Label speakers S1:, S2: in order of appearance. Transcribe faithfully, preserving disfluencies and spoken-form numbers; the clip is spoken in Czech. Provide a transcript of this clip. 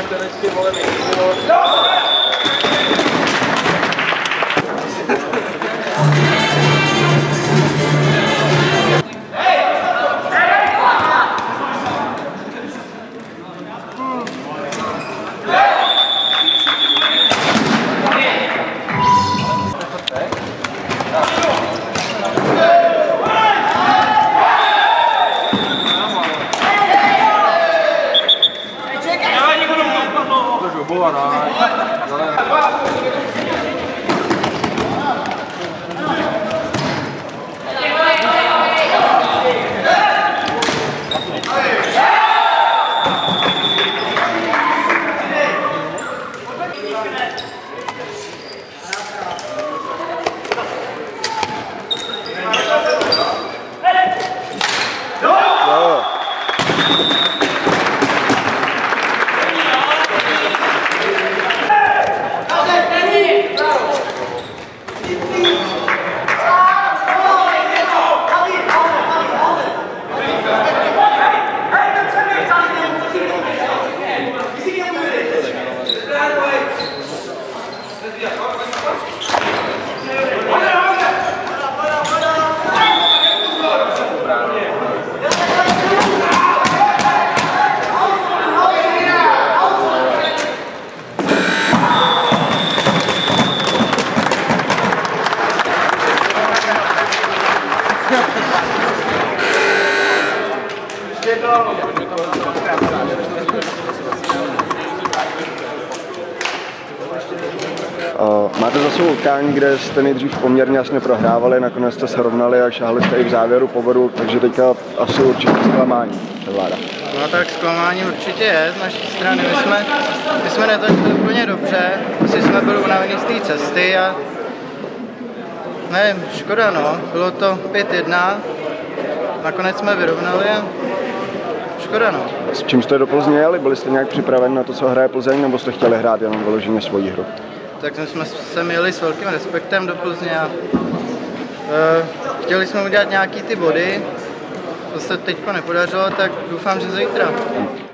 S1: tenečky, vole,
S2: Máte za sebou utkání, kde jste nejdřív poměrně jasně prohrávali, nakonec jste se rovnali a šáhli jste i v závěru po bodu, takže teďka asi určitě zklamání převládá.
S3: No tak zklamání určitě je z naší strany. My jsme, my jsme nezačali úplně dobře, asi jsme byli unavení z té cesty a nevím, škoda no, bylo to pět jedna, nakonec jsme vyrovnali a škoda no.
S2: S čím jste do Plzně jeli? Byli jste nějak připraveni na to, co hraje Plzeň, nebo jste chtěli hrát jenom vyloženě svoji hru?
S3: Tak jsme se měli s velkým respektem do Plzně a uh, chtěli jsme udělat nějaký ty body, co se teďko nepodařilo, tak doufám, že zítra.